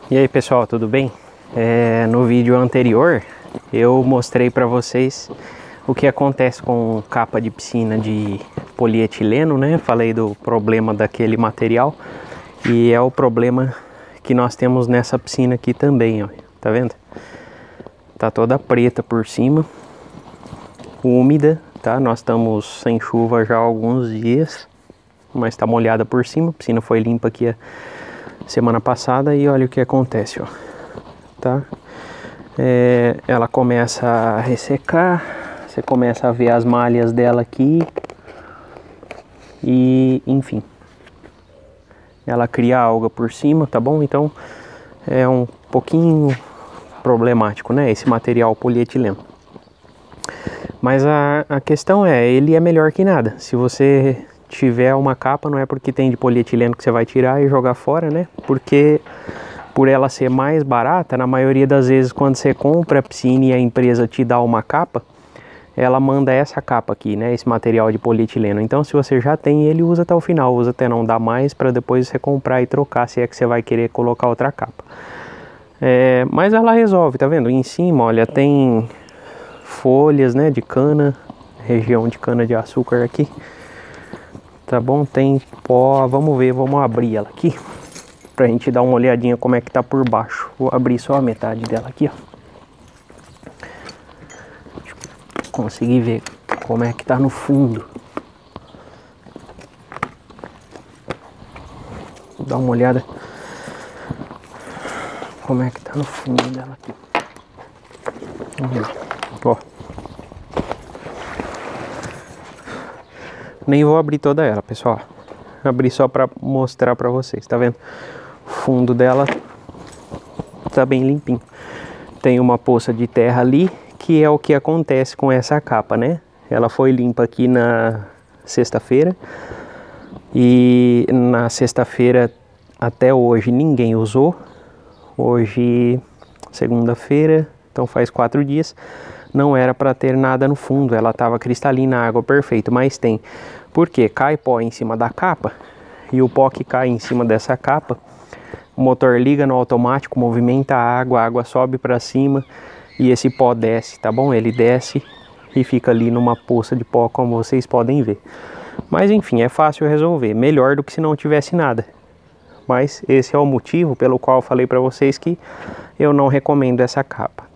E aí pessoal, tudo bem? No vídeo anterior eu mostrei para vocês o que acontece com capa de piscina de polietileno, né? Falei do problema daquele material e é o problema que nós temos nessa piscina aqui também, ó. Tá vendo? Tá toda preta por cima, úmida, tá? Nós estamos sem chuva já há alguns dias, mas tá molhada por cima. A piscina foi limpa aqui semana passada e olha o que acontece, ó. Tá? Ela começa a ressecar, você começa a ver as malhas dela aqui e enfim, ela cria alga por cima, tá bom? Então é um pouquinho problemático, né, esse material polietileno. Mas a questão ele é melhor que nada. Se você tiver uma capa, não é porque tem de polietileno que você vai tirar e jogar fora, né? Porque por ela ser mais barata, na maioria das vezes quando você compra a piscina e a empresa te dá uma capa, ela manda essa capa aqui, né? Esse material de polietileno. Então se você já tem ele, usa até o final, usa até não dar mais, para depois você comprar e trocar, se é que você vai querer colocar outra capa. Mas ela resolve, tá vendo? Em cima, olha, tem folhas, né, de cana, região de cana de açúcar aqui. Tá bom? Tem pó, vamos ver, vamos abrir ela aqui pra gente dar uma olhadinha como é que tá por baixo. Vou abrir só a metade dela aqui, ó. Deixa eu conseguir ver como é que tá no fundo. Vou dar uma olhada como é que tá no fundo dela aqui. Vamos lá, ó. Nem vou abrir toda ela, pessoal. Abri só para mostrar para vocês, tá vendo? O fundo dela tá bem limpinho. Tem uma poça de terra ali, que é o que acontece com essa capa, né? Ela foi limpa aqui na sexta-feira. E na sexta-feira até hoje ninguém usou. Hoje, segunda-feira, então faz 4 dias. Não era para ter nada no fundo, ela estava cristalina, água perfeita, mas tem. Porque cai pó em cima da capa, e o pó que cai em cima dessa capa, o motor liga no automático, movimenta a água sobe para cima e esse pó desce, tá bom? Ele desce e fica ali numa poça de pó, como vocês podem ver. Mas enfim, é fácil resolver, melhor do que se não tivesse nada. Mas esse é o motivo pelo qual eu falei para vocês que eu não recomendo essa capa.